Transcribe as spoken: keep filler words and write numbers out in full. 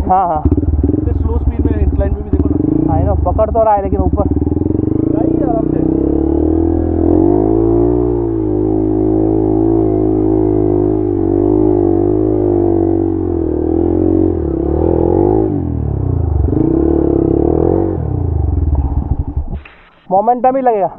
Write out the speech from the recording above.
हाँ हाँ slow speed में इंक्लाइन में भी देखो ना। आई नो पकड़ तो रहा है लेकिन ऊपर जाइए आराम से। मोमेंटम ही लगेगा।